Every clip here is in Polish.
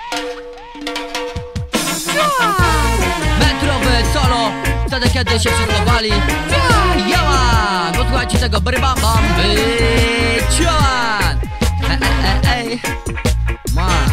Metrowy solo, wtedy kiedy się przygotowali. Joan, posłuchajcie tego brybam bam. Joan, ej, man,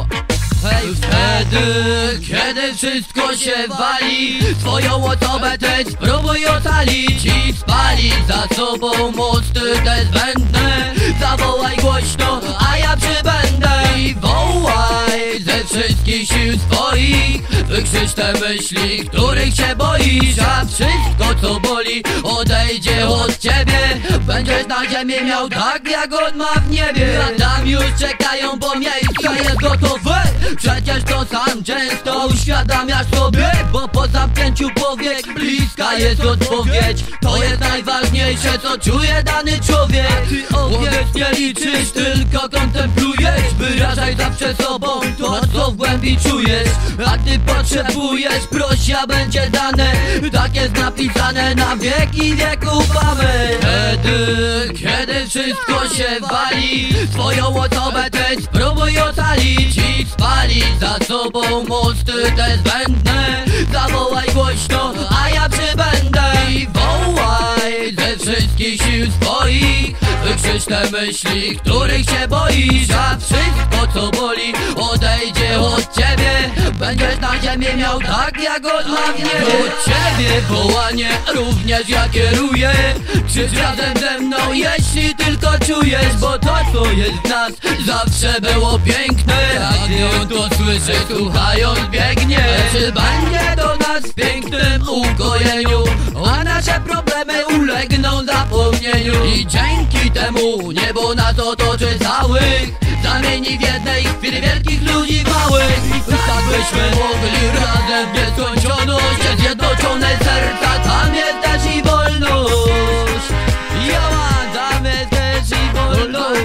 hej. Wtedy, kiedy wszystko się wali, twoją osobę też spróbuj ocalić i spalić za sobą mosty te zbędne. Zawołaj głośno, a ja przybędę i wołaj ze wszystkich sił swoich. Wykrzycz te myśli, których się boisz, a wszystko co boli odejdzie od ciebie. Będziesz na ziemi miał tak jak on ma w niebie. A tam już czekają, bo miejsce jest gotowe. Przecież to sam często uświadamiasz sobie, bo po zamknięciu powiek bliska jest odpowiedź. To jest najważniejsze, co czuje dany człowiek. Łowiec nie liczysz, tylko kontemplujesz. Wyrażaj zawsze sobą to, co w głębi czujesz. A ty potrzebujesz, proś, a będzie dane. Tak jest napisane, na wieki wieków, amen. Wtedy, kiedy wszystko się wali, twoją osobę też spróbuj ocalić i spalić za sobą mosty te zbędne. Zawołaj głośno, a ja przybędę i wołaj ze wszystkich sił swoich. Wykrzycz te myśli, których się boisz, a wszystko co boli odejdzie od ciebie. Będziesz na ziemi miał tak jak on ma w niebie. Od ciebie wołanie również ja kieruję. Krzycz razem ze mną, jeśli tylko czujesz, bo to co jest w nas zawsze było piękne. A gdy on to słyszy, słuchając biegnie. Czy będzie do nas w pięknym ukojeniu, a nasze problemy ulegną zapomnieniu. I dzięki temu niebo nas otoczy całych, zamieni w jednej chwili wielkich ludzi małych. Tak byśmy mogli razem w nieskończoność, zjednoczone serca, tam jest też i wolność. Joan, tam jest też i wolność.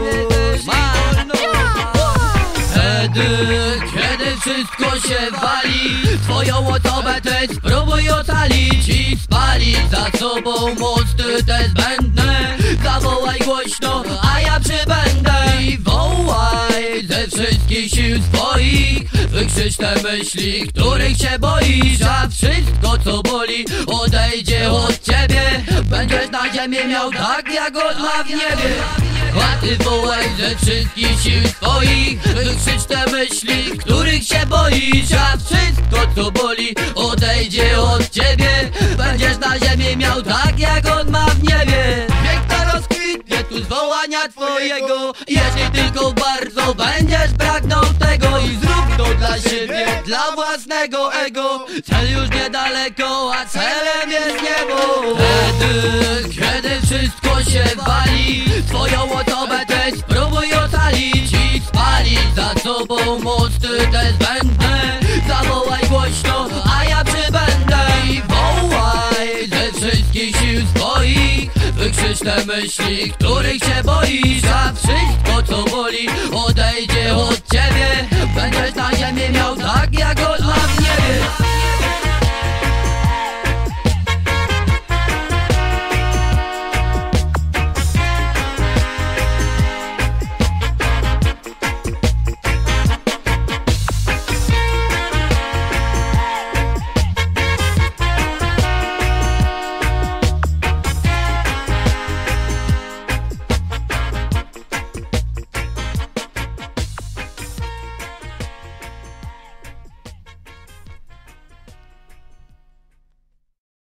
Wtedy, kiedy wszystko się wali, twoją osobę też spróbuj ocalić i spalić za sobą mosty te zbędne. Zawołaj głośno, a ja przybędę i wołaj ze wszystkich sił swoich. Wykrzycz te myśli, których się boisz, a wszystko co boli odejdzie od ciebie. Będziesz na ziemi miał tak jak on ma w niebie. A ty wołaj ze wszystkich sił swoich. Wykrzycz te myśli, których się boisz, a wszystko co boli odejdzie od ciebie. Będziesz na ziemi miał tak jak on ma w niebie. Piękna rozkwitnie tu z wołania twojego, jeśli tylko bardzo będziesz pragnął tego. I zrób to dla siebie, dla własnego ego. Cel już niedaleko, a celem jest niebo. Wtedy, kiedy wszystko się wali, twoją osobę też spróbuj ocalić i spalić za sobą mosty te zbędne. Zawołaj głośno, a ja przybędę i wołaj ze wszystkich sił swoich. Wykrzycz te myśli, których się boisz, a wszystko co boli odejdzie od ciebie. Będziesz na ziemi miał tak jak on ma w niebie.